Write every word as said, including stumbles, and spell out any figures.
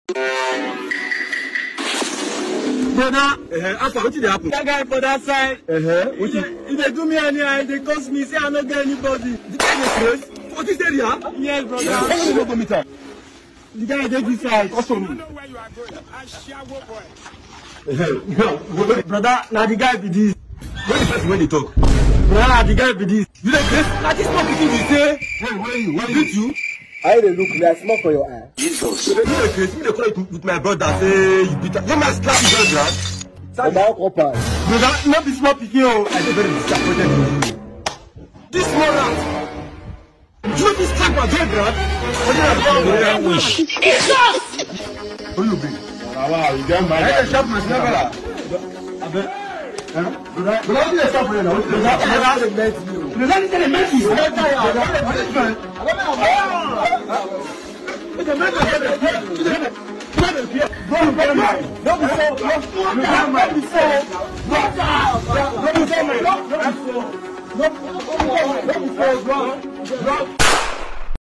Brother, uh-huh. After what did happen? That guy for that side. Uh-huh. What if, they, if they do me anyhow, they cost me, say I don't get anybody. The guy is close? For this area? Yes, brother. How many people go meet him? The guy take this side. Also me. I don't know where you are going. I shall go boy. Uh-huh. Brother, now the guy be this. When the person when they talk? Brother, now the guy be this. You like this? Now this one people will say, when, when you, when you, you? I dey look me, I small for your eye. Jesus. You dey crazy. You dey call it with my brother. Say you beat him. You must slap his brother. Oba Okopa. Brother, not be small pikin o. I dey very disappointed in you. This small rat. You know this slap my brother? What did I wish? Jesus. Who you be? Wow, you get my. I dey sharp my brother. Brother, brother, you dey sharp my now. Brother, brother, dey met you. Brother, you dey met you. Don't be so, don't be so,